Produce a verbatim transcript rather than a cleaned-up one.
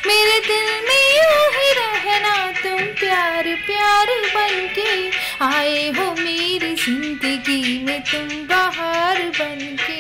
मेरे दिल में यूं ही रहना तुम प्यार प्यार बनके, आए हो मेरी जिंदगी में तुम बहार बनके।